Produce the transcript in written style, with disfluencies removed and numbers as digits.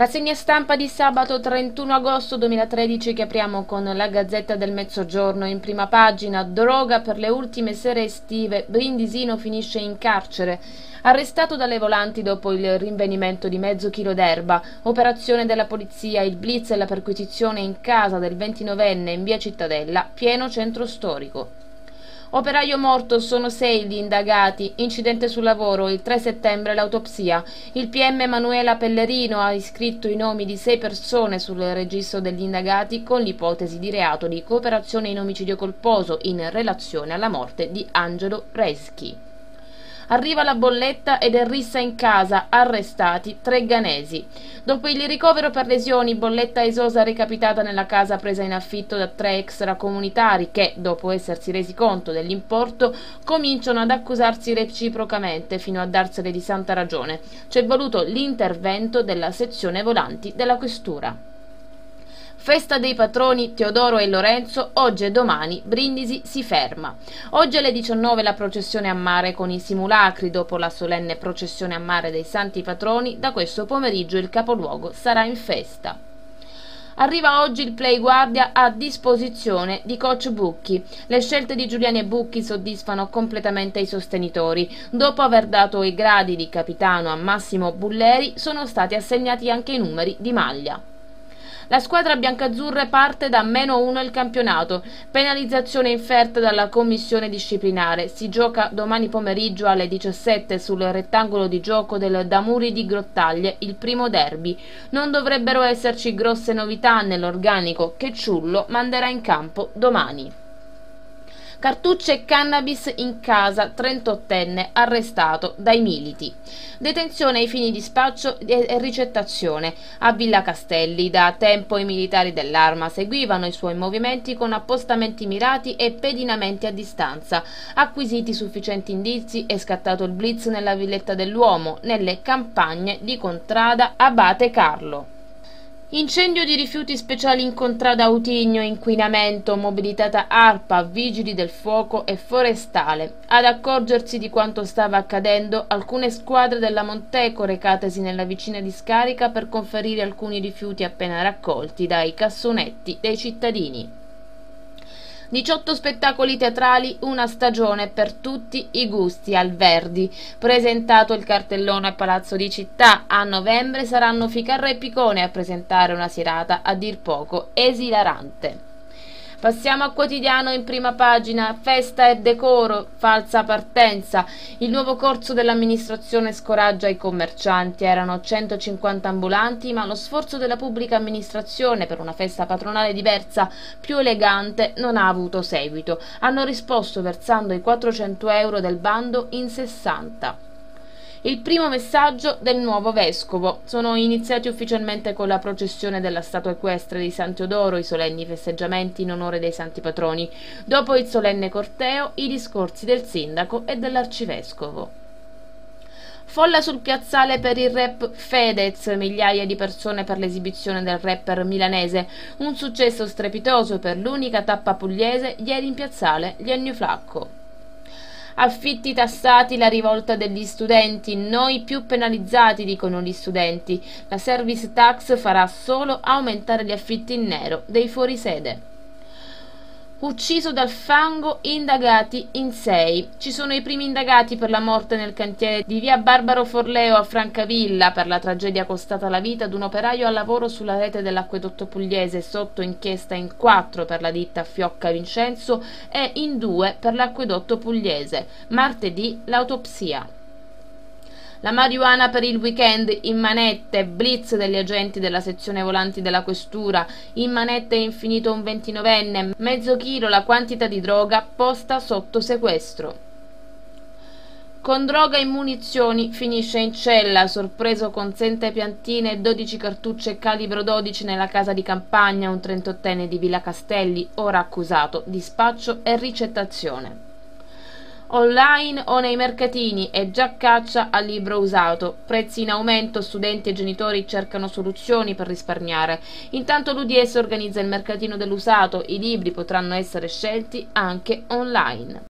Rassegna stampa di sabato 31 agosto 2013 che apriamo con la Gazzetta del Mezzogiorno. In prima pagina: droga per le ultime sere estive, Brindisino finisce in carcere. Arrestato dalle volanti dopo il rinvenimento di mezzo chilo d'erba, operazione della polizia, il blitz e la perquisizione in casa del 29enne in via Cittadella, pieno centro storico. Operaio morto, sono 6 gli indagati, incidente sul lavoro, il 3 settembre l'autopsia. Il PM Emanuela Pellerino ha iscritto i nomi di 6 persone sul registro degli indagati con l'ipotesi di reato di cooperazione in omicidio colposo in relazione alla morte di Angelo Reschi. Arriva la bolletta ed è rissa in casa, arrestati 3 ghanesi. Dopo il ricovero per lesioni, bolletta esosa recapitata nella casa presa in affitto da 3 extracomunitari che, dopo essersi resi conto dell'importo, cominciano ad accusarsi reciprocamente fino a darsene di santa ragione. C'è voluto l'intervento della sezione volanti della questura. Festa dei patroni Teodoro e Lorenzo, oggi e domani Brindisi si ferma. Oggi alle 19 la processione a mare con i simulacri. Dopo la solenne processione a mare dei santi patroni, da questo pomeriggio il capoluogo sarà in festa. Arriva oggi il play guardia a disposizione di coach Bucchi. Le scelte di Giuliani e Bucchi soddisfano completamente i sostenitori. Dopo aver dato i gradi di capitano a Massimo Bulleri, sono stati assegnati anche i numeri di maglia. La squadra biancazzurra parte da -1 il campionato, penalizzazione inferta dalla commissione disciplinare. Si gioca domani pomeriggio alle 17 sul rettangolo di gioco del Damuri di Grottaglie, il primo derby. Non dovrebbero esserci grosse novità nell'organico che Ciullo manderà in campo domani. Cartucce e cannabis in casa, 38enne arrestato dai militi. Detenzione ai fini di spaccio e ricettazione. A Villa Castelli da tempo i militari dell'Arma seguivano i suoi movimenti con appostamenti mirati e pedinamenti a distanza. Acquisiti sufficienti indizi, è scattato il blitz nella villetta dell'uomo, nelle campagne di Contrada Abate Carlo. Incendio di rifiuti speciali in Contrada Autigno, inquinamento, mobilitata ARPA, vigili del fuoco e forestale. Ad accorgersi di quanto stava accadendo, alcune squadre della Monteco recatesi nella vicina discarica per conferire alcuni rifiuti appena raccolti dai cassonetti dei cittadini. 18 spettacoli teatrali, una stagione per tutti i gusti al Verdi. Presentato il cartellone a Palazzo di Città, a novembre saranno Ficarra e Picone a presentare una serata a dir poco esilarante. Passiamo a Quotidiano in prima pagina. Festa e decoro, falsa partenza. Il nuovo corso dell'amministrazione scoraggia i commercianti. Erano 150 ambulanti, ma lo sforzo della pubblica amministrazione per una festa patronale diversa, più elegante, non ha avuto seguito. Hanno risposto versando i 400 euro del bando in 60. Il primo messaggio del nuovo vescovo. Sono iniziati ufficialmente con la processione della statua equestre di San Teodoro, i solenni festeggiamenti in onore dei santi patroni. Dopo il solenne corteo, i discorsi del sindaco e dell'arcivescovo. Folla sul piazzale per il rap Fedez, migliaia di persone per l'esibizione del rapper milanese. Un successo strepitoso per l'unica tappa pugliese, ieri in piazzale gli Flacco. Affitti tassati, la rivolta degli studenti, noi più penalizzati, dicono gli studenti. La service tax farà solo aumentare gli affitti in nero dei fuorisede. Ucciso dal fango, indagati in 6. Ci sono i primi indagati per la morte nel cantiere di via Barbaro Forleo a Francavilla, per la tragedia costata la vita ad un operaio al lavoro sulla rete dell'acquedotto pugliese, sotto inchiesta in 4 per la ditta Fiocca Vincenzo e in 2 per l'acquedotto pugliese. Martedì l'autopsia. La marijuana per il weekend, in manette, blitz degli agenti della sezione volanti della questura, in manette è infinito un 29enne, mezzo chilo la quantità di droga posta sotto sequestro. Con droga e munizioni finisce in cella, sorpreso con 7 piantine e 12 cartucce calibro 12 nella casa di campagna, un 38enne di Villa Castelli, ora accusato di spaccio e ricettazione. Online o nei mercatini è già caccia al libro usato, prezzi in aumento, studenti e genitori cercano soluzioni per risparmiare. Intanto l'UDS organizza il mercatino dell'usato, i libri potranno essere scelti anche online.